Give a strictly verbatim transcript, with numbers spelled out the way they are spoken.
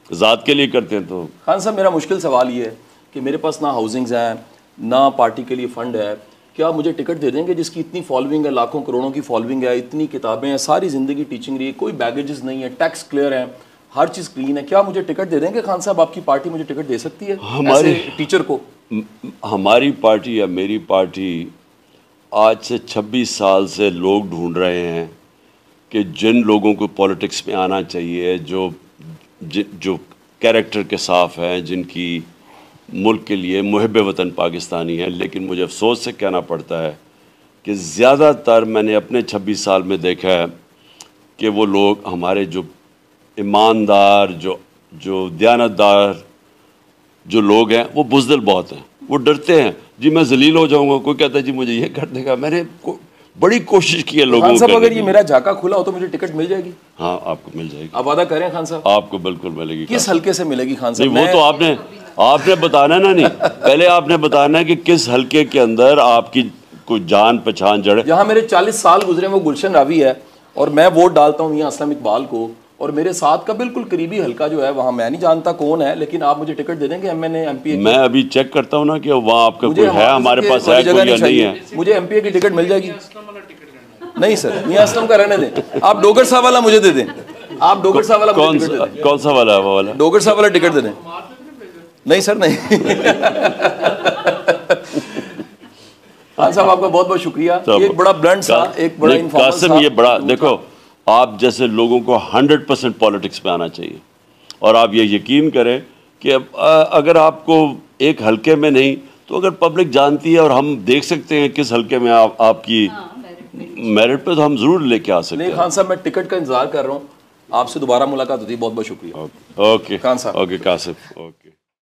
ज़ात के लिए करते हैं। तो खान साहब मेरा मुश्किल सवाल ये है कि मेरे पास ना हाउसिंग्स हैं ना पार्टी के लिए फ़ंड है, क्या आप मुझे टिकट दे देंगे जिसकी इतनी फॉलोइंग है, लाखों करोड़ों की फॉलोइंग है, इतनी किताबें हैं, सारी ज़िंदगी टीचिंग रही है, कोई बैगेजेस नहीं है, टैक्स क्लियर है, हर चीज़ क्लीन है, क्या मुझे टिकट दे देंगे खान साहब? आपकी पार्टी मुझे टिकट दे सकती है हमारी टीचर को? हमारी पार्टी या मेरी पार्टी आज से छब्बीस साल से लोग ढूंढ रहे हैं कि जिन लोगों को पॉलिटिक्स में आना चाहिए, जो जो कैरेक्टर के साफ हैं, जिनकी मुल्क के लिए मुहिब वतन पाकिस्तानी है। लेकिन मुझे अफसोस से कहना पड़ता है कि ज़्यादातर मैंने अपने छब्बीस साल में देखा है कि वो लोग हमारे जो ईमानदार, जो जो दयानतदार जो लोग हैं, वो बुज़दिल बहुत हैं, वो डरते हैं जी मैं जलील हो जाऊंगा, कोई कहता है जी मुझे ये कर देगा। मैंने को, बड़ी कोशिश की है लोगों को। खान साहब अगर ये मेरा झाका खुला हो तो मुझे टिकट मिल जाएगी? हाँ आपको मिल जाएगी। आप वादा करें खान साहब? आपको बिल्कुल मिलेगी। किस हल्के से मिलेगी खान साहब? नहीं वो तो आपने आपने बताना ना, नहीं पहले आपने बताना है कि किस हल्के के अंदर आपकी कोई जान पहचान जड़े। जहाँ मेरे चालीस साल गुजरे वो गुलशन रावी है और मैं वोट डालता हूँ मियां असलम इकबाल को, और मेरे साथ का बिल्कुल करीबी हल्का जो है वहाँ मैं नहीं जानता कौन है, लेकिन आप मुझे टिकट दे देंगे एमएनए एमपीए? मैं अभी चेक करता हूँ ना कि वहाँ आपका कोई है, हमारे पास है कोई या नहीं है। मुझे एमपीए की टिकट मिल जाएगी? नहीं सर, मियां असलम का रहने दें, आप डोगर साहब वाला मुझे दे दें। आप डोगर साहब वाला कौन सा कौन सा वाला वो वाला डोगर साहब वाला टिकट दे दें। नहीं सर नहीं। खान साहब आपका बहुत बहुत शुक्रिया। एक बड़ा ब्लंट सा, एक बड़ा इन्फॉर्मल कासिम, ये बड़ा देखो, आप जैसे लोगों को हंड्रेड परसेंट पॉलिटिक्स में आना चाहिए, और आप ये यकीन करें कि अब अगर आपको एक हल्के में नहीं तो अगर पब्लिक जानती है और हम देख सकते हैं किस हल्के में आप आपकी मेरिट पे, तो हम जरूर लेके आ सकते हैं। नहीं खान साहब मैं टिकट का इंतजार कर रहा हूँ, आपसे दोबारा मुलाकात होती है। बहुत बहुत शुक्रिया। ओके खान साहब। ओके कासिम। ओके।